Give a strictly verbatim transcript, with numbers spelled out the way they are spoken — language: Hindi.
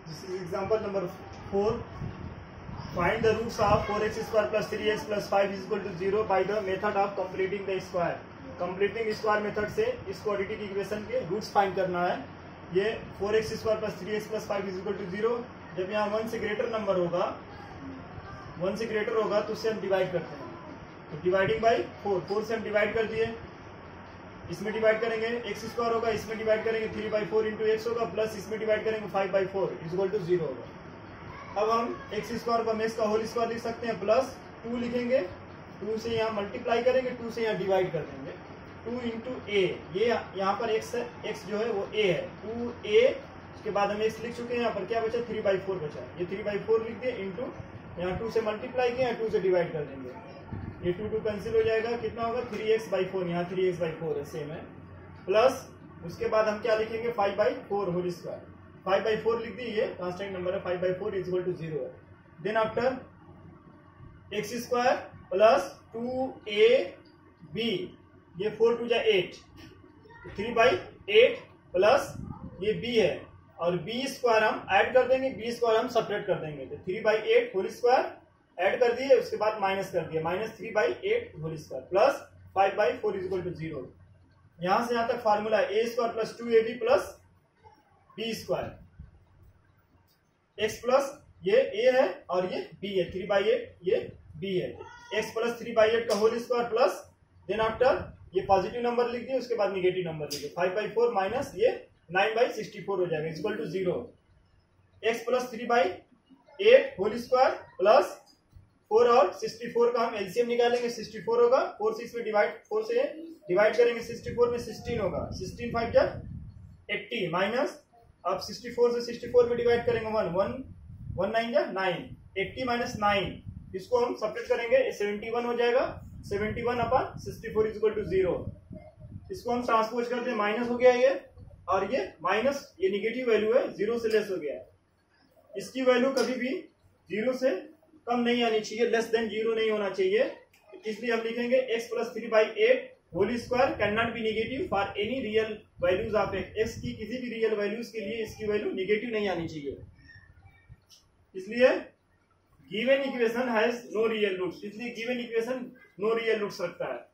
This is example number four. Find the roots of four x square plus three x plus five is equal to zero by the method of completing the square. Completing square method से इस क्वाड्रेटिक इक्वेशन के रूट्स फाइंड करना है. ये four x square plus three x plus five is equal to zero. जब यहाँ वन से ग्रेटर नंबर होगा वन से ग्रेटर होगा तो उससे हम डिवाइड करते हैं. तो डिवाइडिंग बाई फोर फोर से हम डिवाइड कर दिए. इसमें डिवाइड करेंगे एक्स स्क्वायर होगा, इसमें डिवाइड करेंगे three by four into x होगा, प्लस इसमें डिवाइड करेंगे five by four is equal to zero होगा. अब हम एक्स स्क्वायर पर एक्स का होल स्क्वायर लिख सकते हैं, प्लस टू लिखेंगे, टू से यहाँ मल्टीप्लाई करेंगे, टू से यहाँ डिवाइड कर देंगे. टू इंटू ए, ये यहाँ पर एक्स एक्स जो है वो ए है, टू ए. उसके बाद हम एक्स लिख चुके हैं, यहाँ पर क्या बचा थ्री बाई फोर बचा. ये थ्री बाई फोर लिख दिए इंटू यहाँ टू से मल्टीप्लाई किया, टू से डिवाइड कर देंगे. ये टू टू कैंसिल हो जाएगा, कितना होगा थ्री एक्स बाई फोर. यहाँ थ्री एक्स बाई फोर है सेम है, प्लस उसके बाद हम क्या लिखेंगे five by four whole square. Five by four लिख दी, ये कांस्टेंट नंबर है, five by four is equal to zero है. Then after x square plus two a b, ये फोर टू जा eight, three by eight plus ये बी है, और बी स्क्वायर हम ऐड कर देंगे, बी स्क्वायर हम सेपरेट कर देंगे. तो three by eight whole square add कर दिए, उसके बाद माइनस कर दिया, minus three by eight whole square plus five by four is equal to zero. यहां से यहां तक फार्मूला है a square plus two a b plus b square. X plus ये ए है और ये बी है, थ्री बाई एट ये बी है. X plus three by eight का whole square plus then after ये पॉजिटिव नंबर लिख दिए, उसके बाद निगेटिव नंबर लिख दिए. फाइव बाई फोर माइनस ये नाइन बाई सिक्सटी फोर हो जाएगा equal to zero. X plus three by eight whole square plus four और सिक्सटी फोर का हम एलसीएम निकालेंगे, सिक्सटी फोर होगा, फोर सिक्स में डिवाइड फोर से डिवाइड करेंगे, सिक्सटी फोर में सिक्सटीन होगा, सिक्सटीन फाइव जा एट्टी माइनस, अब सिक्सटी फोर से सिक्सटी फोर में डिवाइड करेंगे वन वन वन नाइन जा नाइन, एट्टी माइनस नाइन, इसको हम सब्ट्रैक्ट करेंगे सेवेंटी वन हो जाएगा. सेवेंटी वन अपन sixty four is equal to zero. इसको हम ट्रांसपोज करते हैं, माइनस हो गया ये, और ये माइनस ये निगेटिव वैल्यू है, जीरो से लेस हो गया है. इसकी वैल्यू कभी भी जीरो से कम नहीं आनी चाहिए, लेस देन जीरो नहीं होना चाहिए. इसलिए हम लिखेंगे x plus three by eight whole square can not be negative for any real values of x. X की किसी भी रियल वैल्यूज के लिए इसकी वैल्यू निगेटिव नहीं आनी चाहिए. इसलिए given equation has no real roots, इसलिए given equation no real roots रखता है.